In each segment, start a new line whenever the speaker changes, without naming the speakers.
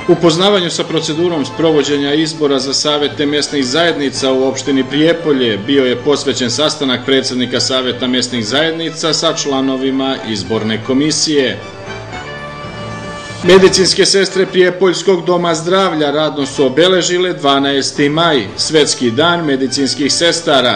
Upoznavanju sa procedurom sprovođenja izbora za savete mjesnih zajednica u opštini Prijepolje bio je posvećen sastanak predsjednika Saveta mjesnih zajednica sa članovima izborne komisije. Medicinske sestre Prijepoljskog doma zdravlja radno su obeležile 12. maj, Svetski dan medicinskih sestara.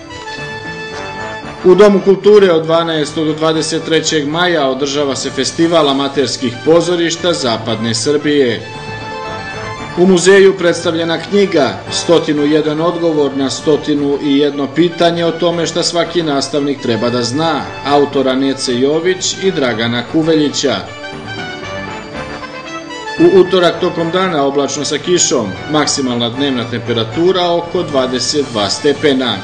U Domu kulture od 12. do 23. maja održava se festival amaterskih pozorišta Zapadne Srbije. U muzeju predstavljena knjiga 101 odgovor na 101 pitanje o tome šta svaki nastavnik treba da zna, autora Nece Jović i Dragana Kuveljića. U utorak tokom dana oblačno sa kišom, maksimalna dnevna temperatura oko 22 stepena.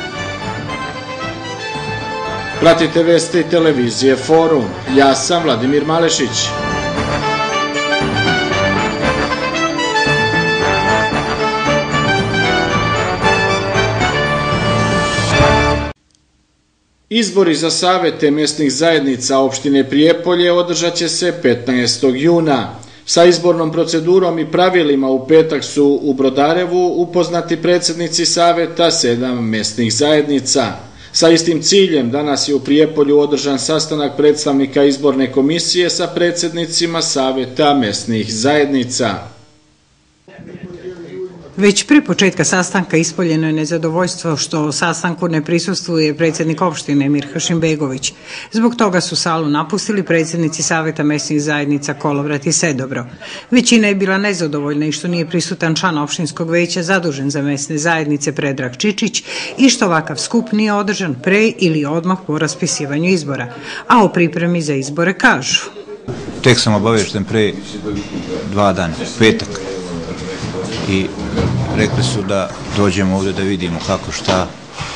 Pratite vesti televizije Forum. Ja sam Vladimir Malešić. Izbori za savete mjesnih zajednica opštine Prijepolje održat će se 15. juna. Sa izbornom procedurom i pravilima u petak su u Brodarevu upoznati predsjednici saveta 7 mjesnih zajednica. Sa istim ciljem danas je u Prijepolju održan sastanak predstavnika izborne komisije sa predsjednicima saveta mjesnih zajednica.
Već pre početka sastanka ispoljeno je nezadovoljstvo što sastanku ne prisustvuje predsjednik opštine Emir Hašimbegović. Zbog toga su salu napustili predsjednici Saveta mjesnih zajednica Kolovrat i Sedobro. Većina je bila nezadovoljna i što nije prisutan član opštinskog veća zadužen za mjesne zajednice Predrag Čičić i što ovakav skup nije održan pre ili odmah po raspisivanju izbora. A o pripremi za izbore kažu.
Tek sam obavešten pre 2 dana, petak. I rekli su da dođemo ovdje da vidimo kako šta.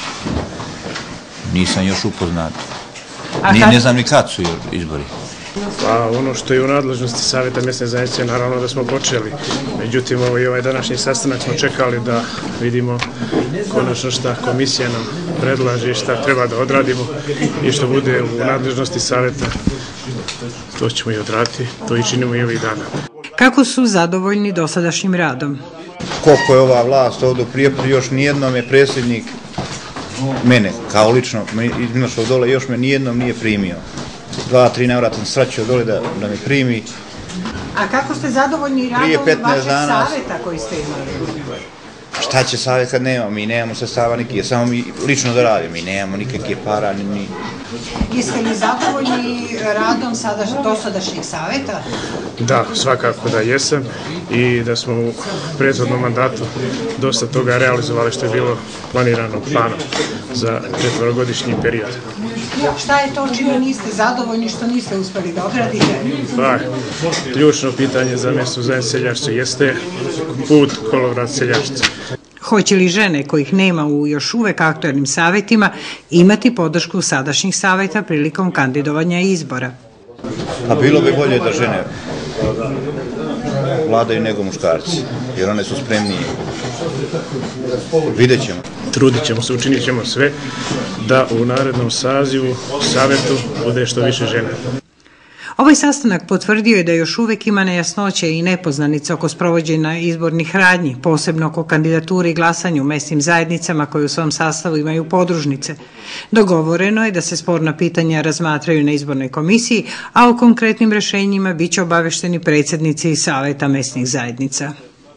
Nisam još upoznat. Ne znam ni kad su izbori.
Pa ono što je u nadležnosti Saveta mjesne zajednice, naravno da smo počeli. Međutim, i ovaj današnji sastanak smo čekali da vidimo konačno šta komisija nam predlaže i šta treba da odradimo i što bude u nadležnosti Saveta. To ćemo i odraditi, to i činimo i ovih dana.
Kako su zadovoljni dosadašnjim radom?
Koliko je ova vlast ovdje u Prijepolju, još nijednom je predsjednik mene, kao lično, iznošao dole, još me nijednom nije primio. 2-3 navrata sam sraćao dole da me primi.
A kako ste zadovoljni radom vašeg saveta koji ste imali?
Šta će savjet kad nemamo? Mi nemamo sredstava nikakve, samo mi lično da radimo, mi nemamo nikakve para, ni...
Jeste li zadovoljni radom dosadašnjeg saveta?
Da, svakako da jesam i da smo u prethodnom mandatu dosta toga realizovali što je bilo planirano planom za 4-godišnji period.
Šta je to čime niste zadovoljni, što niste uspeli da odradite?
Pa, ključno pitanje za mjesto zajednice Seljašće jeste put Kolovrat-Seljašće.
Hoće li žene kojih nema u još uvek aktualnim savjetima imati podršku sadašnjih savjeta prilikom kandidovanja izbora?
A bilo bi bolje da žene vladaju nego muškarci, jer one su spremnije. Vidjet ćemo.
Trudit ćemo se, učinit ćemo sve da u narednom sazivu savjetu bude što više žena.
Ovaj sastanak potvrdio je da još uvek ima nejasnoće i nepoznanica oko sprovođenja izbornih radnji, posebno oko kandidature i glasanja u mesnim zajednicama koje u svom sastavu imaju podružnice. Dogovoreno je da se sporna pitanja razmatraju na izbornoj komisiji, a o konkretnim rešenjima biće obavešteni predsjednici Saveta mesnih zajednica.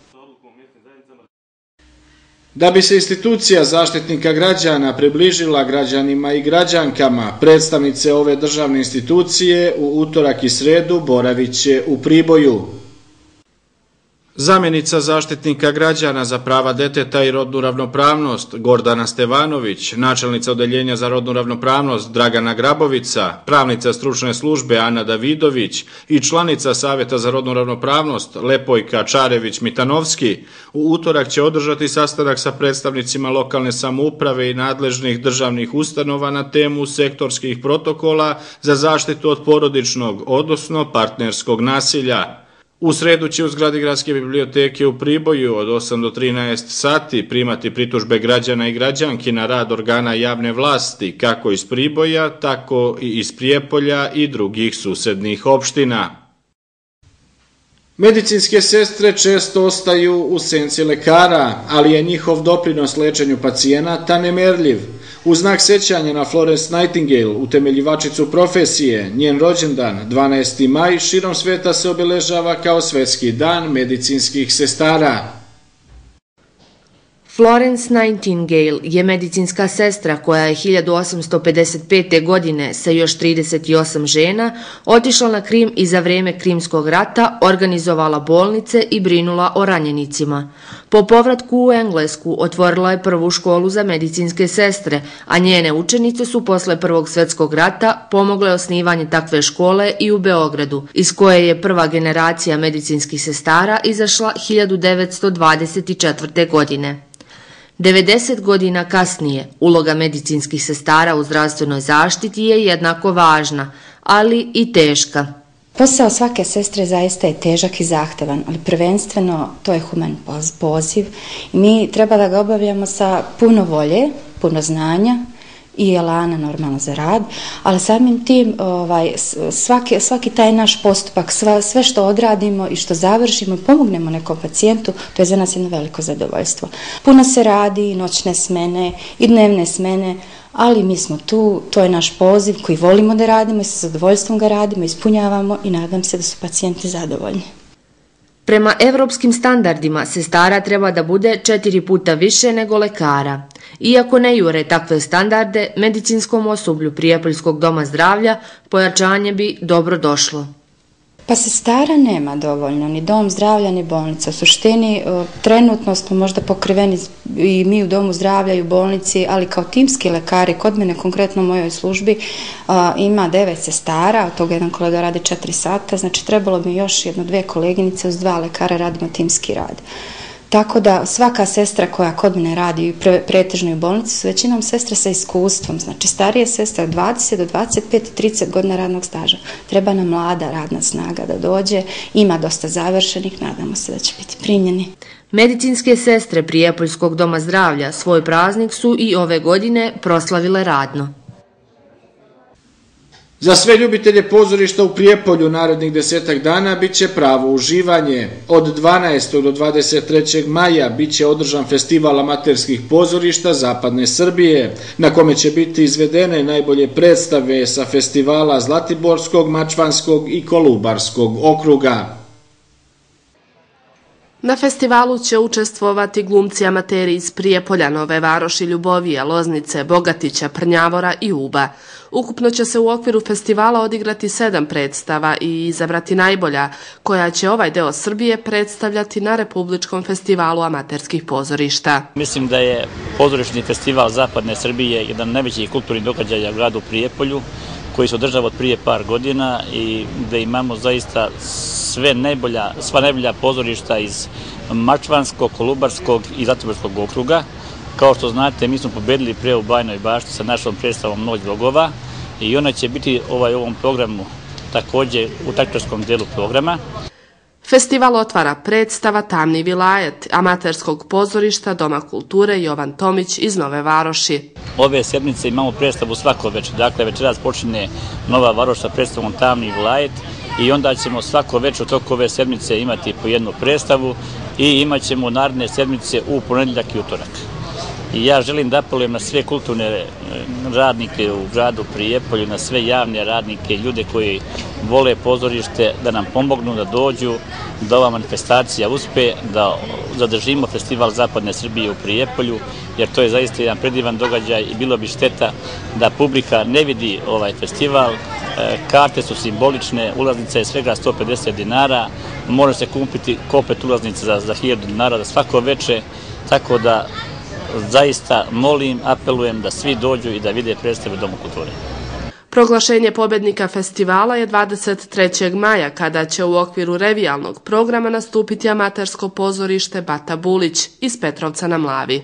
Da bi se institucija zaštitnika građana približila građanima i građankama, predstavnice ove državne institucije u utorak i sredu boravit će u Priboju. Zamjenica zaštitnika građana za prava deteta i rodnu ravnopravnost Gordana Stevanović, načelnica odeljenja za rodnu ravnopravnost Dragana Grabovica, pravnica stručne službe Ana Davidović i članica Saveta za rodnu ravnopravnost Lepojka Čarević-Mitanovski u utorak će održati sastanak sa predstavnicima lokalne samouprave i nadležnih državnih ustanova na temu sektorskih protokola za zaštitu od porodičnog, odnosno partnerskog nasilja. U sredu će u zgradi Gradske biblioteke u Priboju od 8 do 13 sati primati pritužbe građana i građanki na rad organa javne vlasti, kako iz Priboja, tako i iz Prijepolja i drugih susednih opština. Medicinske sestre često ostaju u senci lekara, ali je njihov doprinos lečenju pacijenata nemerljiv. U znak sećanja na Florence Nightingale, utemeljivačicu profesije, njen rođendan, 12. maj, širom sveta se obeležava kao Svetski dan medicinskih sestara.
Florence Nightingale je medicinska sestra koja je 1855. godine sa još 38 žena otišla na Krim i za vrijeme Krimskog rata organizovala bolnice i brinula o ranjenicima. Po povratku u Englesku otvorila je prvu školu za medicinske sestre, a njene učenice su posle Prvog svjetskog rata pomogle osnivanje takve škole i u Beogradu, iz koje je prva generacija medicinskih sestara izašla 1924. godine. 90 godina kasnije, uloga medicinskih sestara u zdravstvenoj zaštiti je jednako važna, ali i teška.
Posao svake sestre zaista je težak i zahtevan, ali prvenstveno to je human poziv i mi treba da ga obavljamo sa puno volje, puno znanja i elana normalno za rad, ali samim tim svaki taj naš postupak, sve što odradimo i što završimo i pomognemo nekom pacijentu, to je za nas jedno veliko zadovoljstvo. Puno se radi i noćne smene i dnevne smene, ali mi smo tu, to je naš poziv koji volimo da radimo i sa zadovoljstvom ga radimo, ispunjavamo i nadam se da su pacijenti zadovoljni.
Prema evropskim standardima sestara treba da bude 4 puta više nego lekara. Iako ne jure takve standarde, medicinskom osoblju Prijepoljskog doma zdravlja pojačanje bi dobro došlo.
Pa sestara nema dovoljno, ni dom zdravlja, ni bolnica. U suštini, trenutno smo možda pokriveni i mi u domu zdravlja i u bolnici, ali kao timski lekari, kod mene konkretno u mojoj službi, ima 9 sestara, od toga jedan kolega radi 4 sata, znači trebalo bi još 1-2 koleginice, uz 2 lekara radimo timski rad. Tako da svaka sestra koja kod mene radi pretežno u bolnici su većinom sestre sa iskustvom, znači starije sestre od 20 do 25 i 30 godina radnog staža. Treba nam mlada radna snaga da dođe, ima dosta završenih, nadamo se da će biti primljeni.
Medicinske sestre Prijepoljskog doma zdravlja svoj praznik su i ove godine proslavile radno.
Za sve ljubitelje pozorišta u Prijepolju narednih 10 dana bit će pravo uživanje. Od 12. do 23. maja bit će održan festival amaterskih pozorišta Zapadne Srbije, na kome će biti izvedene najbolje predstave sa festivala Zlatiborskog, Mačvanskog i Kolubarskog okruga.
Na festivalu će učestvovati glumci amateri iz Prijepolja, Nove Varoši, Ljubovije, Loznice, Bogatića, Prnjavora i Uba. Ukupno će se u okviru festivala odigrati 7 predstava i izabrati najbolja, koja će ovaj deo Srbije predstavljati na Republičkom festivalu amaterskih pozorišta.
Mislim da je pozorišni festival Zapadne Srbije jedan najvećih kulturnih događaja u gradu Prijepolju, koji se održava od prije par godina i gde imamo zaista sva najbolja pozorišta iz Mačvanskog, Kolubarskog i Zlatiborskog okruga. Kao što znate, mi smo pobedili pre u Bajnoj Bašti sa našom predstavom Noć bogova i ona će biti u ovom programu također u takmičarskom delu programa.
Festival otvara predstava Tamni vilajet amaterskog pozorišta Doma kulture Jovan Tomić iz Nove Varoši.
Ove sedmice imamo predstavu svako večer, dakle večeras počinje Nova Varoš sa predstavom Tamni vilajet i onda ćemo svako večer u toku ove sedmice imati po jednu predstavu i imat ćemo naredne sedmice u ponedjeljak i utorak. I ja želim da apelujem na sve kulturne radnike u gradu Prijepolju, na sve javne radnike, ljude koji vole pozorište, da nam pomognu da dođu, da ova manifestacija uspe, da zadržimo festival Zapadne Srbije u Prijepolju, jer to je zaista jedan predivan događaj i bilo bi šteta da publika ne vidi ovaj festival. Karte su simbolične, ulaznica je svega 150 dinara, može se kupiti komplet ulaznice za 1000 dinara za svako veče, tako da zaista molim, apelujem da svi dođu i da vide predstave Domu kulture.
Proglašenje pobednika festivala je 23. maja, kada će u okviru revijalnog programa nastupiti amatersko pozorište Bata Bulić iz Petrovca na Mlavi.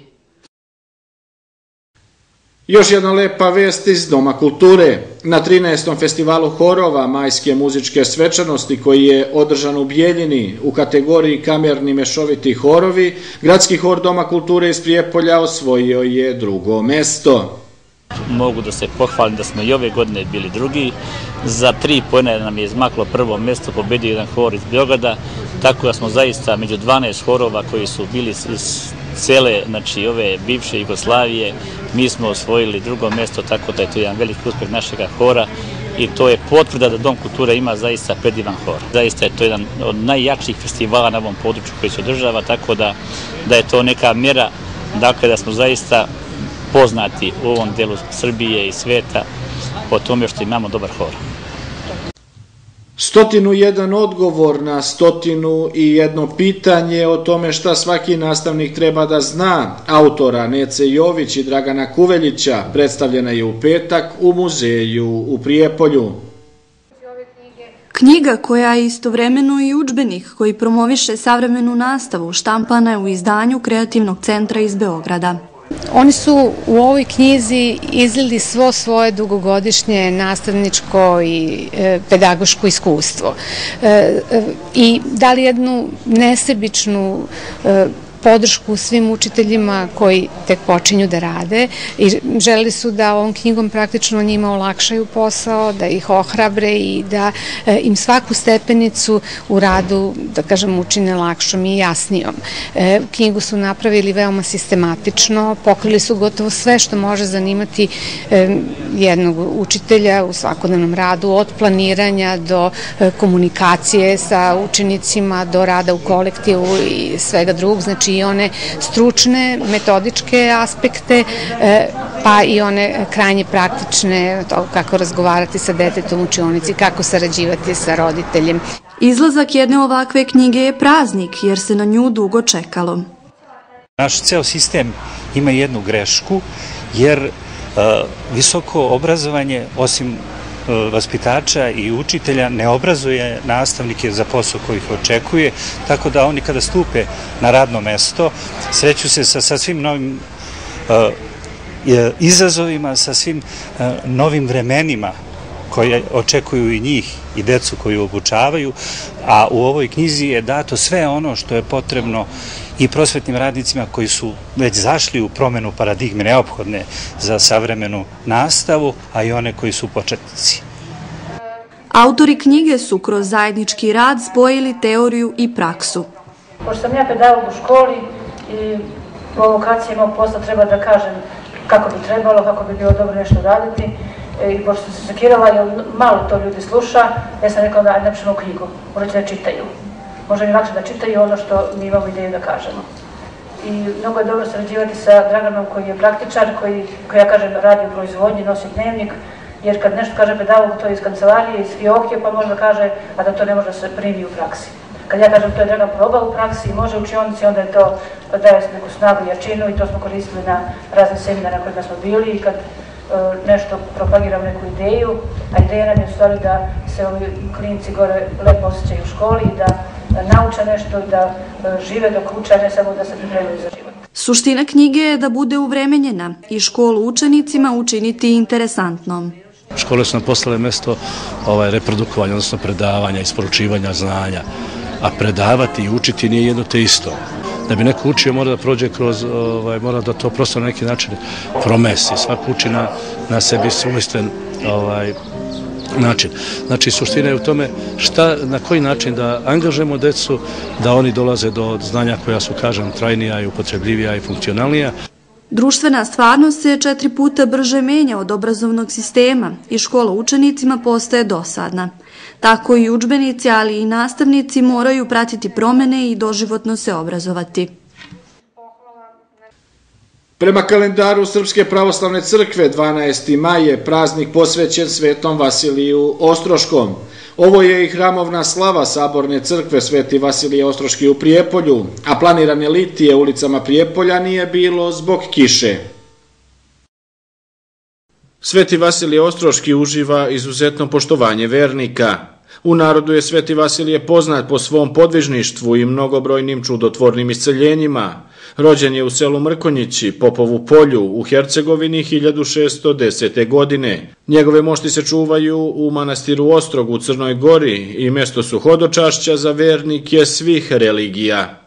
Još jedna lepa vest iz Doma kulture. Na 13. festivalu horova Majske muzičke svečanosti, koji je održan u Bijeljini u kategoriji kamerni mešoviti horovi, gradski hor Doma kulture iz Prijepolja osvojio je 2. mesto.
Mogu da se pohvalim da smo i ove godine bili drugi. Za 3 poena nam je izmaklo prvo mjesto, pobedio jedan hor iz Beograda, tako da smo zaista među 12 horova koji su bili iz cele, znači ove bivše Jugoslavije, mi smo osvojili drugo mjesto, tako da je to jedan veliki uspjeh našeg hora i to je potvrda da Dom kulture ima zaista predivan hor. Zaista je to jedan od najjačih festivala na ovom području koji se održava, tako da je to neka mjera, dakle da smo zaista poznati u ovom delu Srbije i sveta po tome što imamo dobar hor.
101 odgovor na 101 pitanje o tome šta svaki nastavnik treba da zna, autora Nece Jović i Dragana Kuveljića, predstavljena je u petak u muzeju u Prijepolju.
Knjiga koja je istovremeno i udžbenik koji promoviše savremenu nastavu štampana je u izdanju Kreativnog centra iz Beograda.
Oni su u ovoj knjizi izlili svo svoje dugogodišnje nastavničko i pedagoško iskustvo i dali jednu nesebičnu podršku svim učiteljima koji tek počinju da rade i želeli su da ovom knjigom praktično njima olakšaju posao, da ih ohrabre i da im svaku stepenicu u radu, da kažem, učine lakšom i jasnijom. Knjigu su napravili veoma sistematično, pokrili su gotovo sve što može zanimati jednog učitelja u svakodnevnom radu, od planiranja do komunikacije sa učenicima, do rada u kolektivu i svega drugog, znači i one stručne, metodičke aspekte, pa i one krajnje praktične, to kako razgovarati sa detetom u učionici, kako sarađivati sa roditeljem.
Izlazak jedne ovakve knjige je praznik, jer se na nju dugo čekalo.
Naš ceo sistem ima jednu grešku, jer visoko obrazovanje, osim vaspitača i učitelja, ne obrazuje nastavnike za posao koji ih očekuje, tako da oni kada stupe na radno mesto sreću se sa svim novim izazovima, sa svim novim vremenima koje očekuju i njih i decu koju obučavaju, a u ovoj knjizi je dato sve ono što je potrebno i prosvetnim radnicima koji su već zašli u promenu paradigme neophodne za savremenu nastavu, a i one koji su početnici.
Autori knjige su kroz zajednički rad spojili teoriju i praksu.
Pošto sam ja pedagog u školi i u avokacijama posla treba da kažem kako bi trebalo, kako bi bilo dobro nešto raditi, i pošto sam se sekirala, jer malo to ljudi sluša, ja sam rekla da napišemo knjigu, možda će da čitaju. Može mi lakše da čitaju ono što mi imamo ideju da kažemo. I mnogo je dobro sarađivati sa Draganom koji je praktičar, koji ja kažem radi u proizvodnji, nosi dnevnik, jer kad nešto kaže pedagog, to je iz kancelarije, iz fioke, pa može da kaže, a da to ne može da se primi u praksi. Kad ja kažem to je Dragan probao u praksi i može u učionici, onda je to daje se neku snagu i jačinu i to smo koristili na razne seminare na kojima smo bili i kad nešto propagiram neku ideju, a ideja nam je u stvari da se ovi klinici gore lepo osjećaju u školi i da nauče nešto i da žive dok uče, a ne samo da se pripremaju za život.
Suština knjige je da bude uvremenjena i školu učenicima učiniti interesantnom.
Škole su nam postale mesto reprodukovanja, odnosno predavanja, isporučivanja znanja, a predavati i učiti nije jedno te isto. Da bi neko učio mora da prođe kroz, mora da to prosto na neki način promesi. Svako uči na sebi svojstven način. Znači, suština je u tome na koji način da angažujemo decu, da oni dolaze do znanja koja su, kažem, trajnija i upotrebljivija i funkcionalnija.
Društvena stvarnost se 4 puta brže menja od obrazovnog sistema i škola učenicima postaje dosadna. Tako i udžbenici, ali i nastavnici moraju pratiti promene i doživotno se obrazovati.
Prema kalendaru Srpske pravoslavne crkve 12. maj je praznik posvećen Svetom Vasiliju Ostroškom. Ovo je i hramovna slava Saborne crkve Sveti Vasilije Ostroški u Prijepolju, a planirane litije ulicama Prijepolja nije bilo zbog kiše. Sveti Vasilije Ostroški uživa izuzetno poštovanje vernika. U narodu je Sveti Vasilije poznat po svom podvižništvu i mnogobrojnim čudotvornim isceljenjima. Rođen je u selu Mrkonjići, Popovu polju, u Hercegovini 1610. godine. Njegove mošti se čuvaju u manastiru Ostrog u Crnoj Gori i mesto su hodočašća za vernike svih religija.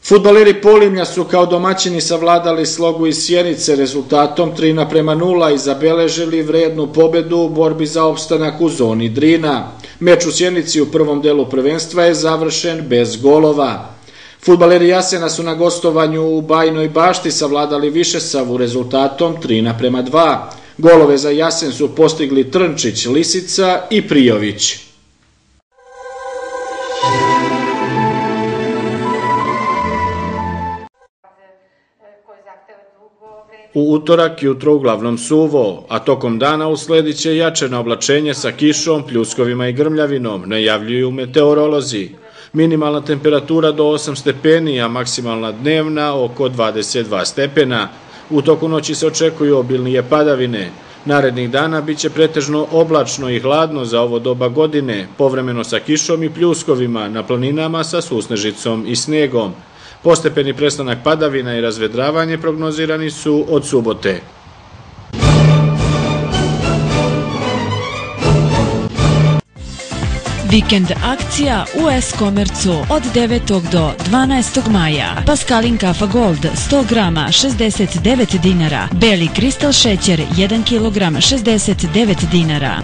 Fudbaleri Polimlja su kao domaćini savladali Slogu iz Sjenice rezultatom 3:0 i zabeležili vrednu pobedu u borbi za opstanak u zoni Drina. Meč u Sjenici u prvom delu prvenstva je završen bez golova. Fudbaleri Jasena su na gostovanju u Bajinoj Bašti savladali Višesavu rezultatom 3:2. Golove za Jasen su postigli Trnčić, Lisica i Prijović. U utorak jutro uglavnom suvo, a tokom dana usledit će jače oblačenje sa kišom, pljuskovima i grmljavinom, najavljuju meteorolozi. Minimalna temperatura do 8 stepeni, a maksimalna dnevna oko 22 stepena. U toku noći se očekuju obilnije padavine. Narednih dana bit će pretežno oblačno i hladno za ovo doba godine, povremeno sa kišom i pljuskovima, na planinama sa susnežicom i snegom. Postepeni prestanak padavina i razvedravanje prognozirani su od subote.
Vikend akcija u S-Komercu od 9. do 12. maja. Paskalin Kafa Gold 100 grama 69 dinara. Beli kristal šećer 1 kilogram 69 dinara.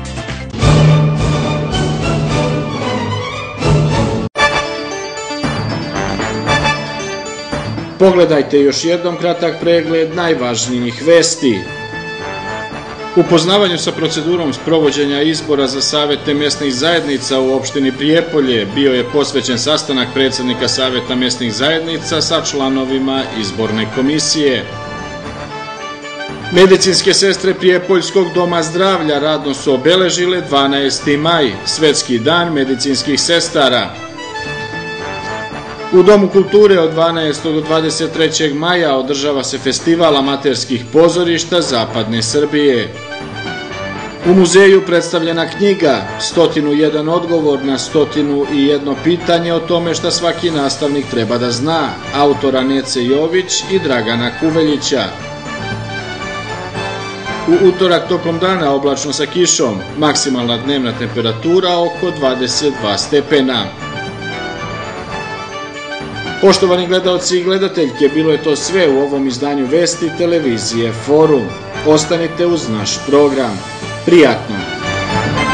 Pogledajte još jednom kratak pregled najvažnijih vesti. Upoznavanju sa procedurom sprovođenja izbora za savete mesnih zajednica u opštini Prijepolje bio je posvećen sastanak predsjednika saveta mesnih zajednica sa članovima izborne komisije. Medicinske sestre Prijepoljskog doma zdravlja radno su obeležile 12. maj, Svetski dan medicinskih sestara. U Domu kulture od 12. do 23. maja održava se festival amaterskih pozorišta Zapadne Srbije. U muzeju predstavljena knjiga 101 odgovor na 101 pitanje o tome šta svaki nastavnik treba da zna, autora Nece Jović i Dragana Kuveljića. U utorak tokom dana oblačno sa kišom, maksimalna dnevna temperatura oko 22 stepena. Poštovani gledalci i gledateljke, bilo je to sve u ovom izdanju vesti televizije Forum. Ostanite uz naš program. Prijatno!